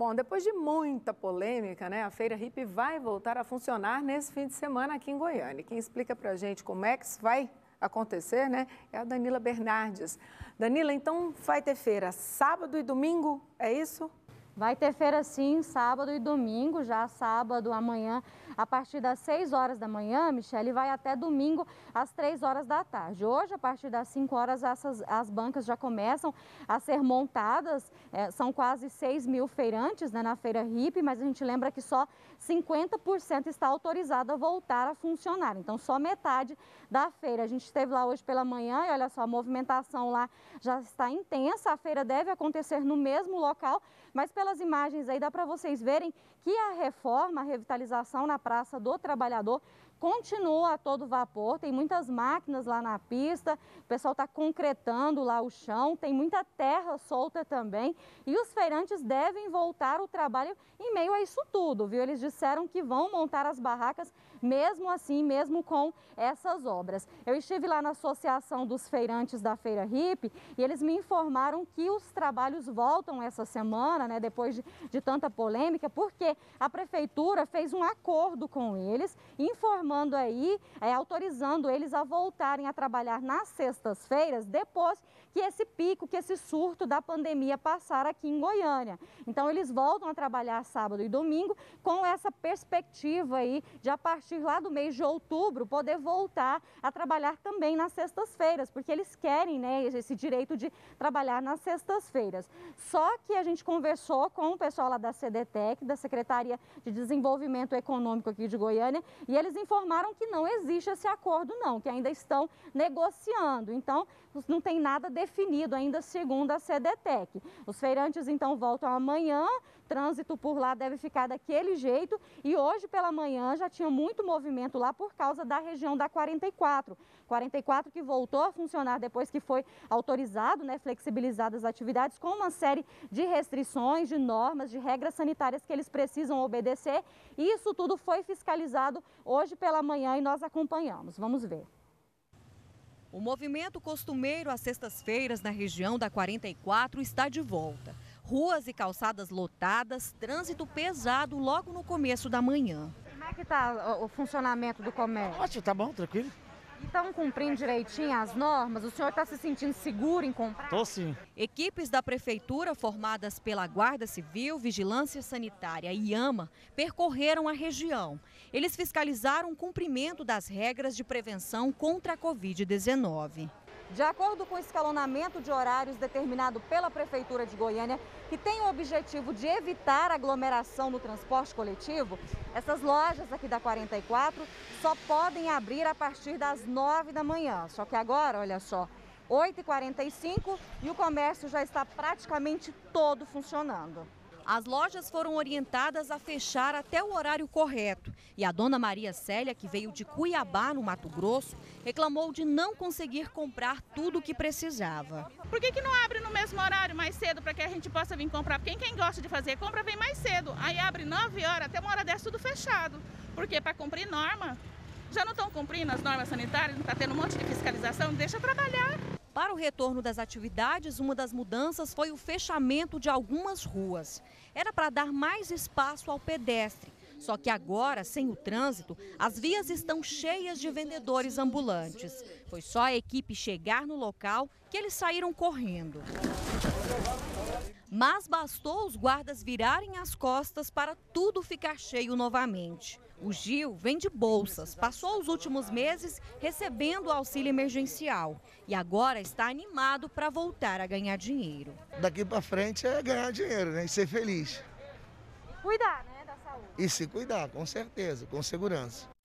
Bom, depois de muita polêmica, né, a Feira Hippie vai voltar a funcionar nesse fim de semana aqui em Goiânia. Quem explica pra gente como é que isso vai acontecer, né, é a Danila Bernardes. Danila, então vai ter feira sábado e domingo, é isso? Vai ter feira sim, sábado e domingo, já sábado amanhã, a partir das 6 horas da manhã, Michele, vai até domingo às 3 horas da tarde. Hoje, a partir das 5 horas, as bancas já começam a ser montadas, são quase 6.000 feirantes, né, na Feira Hippie, mas a gente lembra que só 50% está autorizado a voltar a funcionar, então só metade da feira. A gente esteve lá hoje pela manhã e olha só, a movimentação lá já está intensa, a feira deve acontecer no mesmo local, mas pelas imagens aí dá para vocês verem que a reforma, a revitalização na Praça do Trabalhador continua a todo vapor, tem muitas máquinas lá na pista, o pessoal está concretando lá o chão, tem muita terra solta também e os feirantes devem voltar ao trabalho em meio a isso tudo, viu? Eles disseram que vão montar as barracas mesmo assim, mesmo com essas obras. Eu estive lá na Associação dos Feirantes da Feira Hippie e eles me informaram que os trabalhos voltam essa semana, né, depois de tanta polêmica, porque a Prefeitura fez um acordo com eles, informando aí, autorizando eles a voltarem a trabalhar nas sextas-feiras, depois que esse pico, que esse surto da pandemia passar aqui em Goiânia. Então, eles voltam a trabalhar sábado e domingo com essa perspectiva aí de, a partir lá do mês de outubro, poder voltar a trabalhar também nas sextas-feiras, porque eles querem, né, esse direito de trabalhar nas sextas-feiras. Só que a gente conversou com o pessoal lá da CDTEC, da Secretaria de Desenvolvimento Econômico aqui de Goiânia, e eles informaram que não existe esse acordo não, que ainda estão negociando. Então, não tem nada definido ainda, segundo a CDTEC. Os feirantes, então, voltam amanhã, trânsito por lá deve ficar daquele jeito e hoje pela manhã já tinha muito movimento lá por causa da região da 44. 44 que voltou a funcionar depois que foi autorizado, né, flexibilizadas as atividades com uma série de restrições, de normas, de regras sanitárias que eles precisam obedecer. E isso tudo foi fiscalizado hoje pela manhã e nós acompanhamos. Vamos ver. O movimento costumeiro às sextas-feiras na região da 44 está de volta. Ruas e calçadas lotadas, trânsito pesado logo no começo da manhã. Como é que está o funcionamento do comércio? Ótimo, tá bom, tranquilo. Estão cumprindo direitinho as normas? O senhor está se sentindo seguro em comprar? Tô sim. Equipes da Prefeitura, formadas pela Guarda Civil, Vigilância Sanitária e AMA, percorreram a região. Eles fiscalizaram o cumprimento das regras de prevenção contra a Covid-19. De acordo com o escalonamento de horários determinado pela Prefeitura de Goiânia, que tem o objetivo de evitar aglomeração no transporte coletivo, essas lojas aqui da 44 só podem abrir a partir das 9 da manhã. Só que agora, olha só, 8h45 e o comércio já está praticamente todo funcionando. As lojas foram orientadas a fechar até o horário correto. E a dona Maria Célia, que veio de Cuiabá, no Mato Grosso, reclamou de não conseguir comprar tudo o que precisava. Por que não abre no mesmo horário, mais cedo, para que a gente possa vir comprar? Porque quem gosta de fazer compra vem mais cedo. Aí abre 9 horas, até uma hora dessa tudo fechado. Porque para cumprir norma, já não estão cumprindo as normas sanitárias, não está tendo um monte de fiscalização, deixa trabalhar. Para o retorno das atividades, uma das mudanças foi o fechamento de algumas ruas. Era para dar mais espaço ao pedestre. Só que agora, sem o trânsito, as vias estão cheias de vendedores ambulantes. Foi só a equipe chegar no local que eles saíram correndo. Mas bastou os guardas virarem as costas para tudo ficar cheio novamente. O Gil vende bolsas, passou os últimos meses recebendo o auxílio emergencial e agora está animado para voltar a ganhar dinheiro. Daqui para frente é ganhar dinheiro, né? E ser feliz. Cuidar, né, da saúde. E se cuidar, com certeza, com segurança.